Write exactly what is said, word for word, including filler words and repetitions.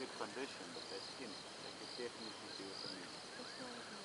good condition, the best skin, like it definitely be with a meal. Exactly.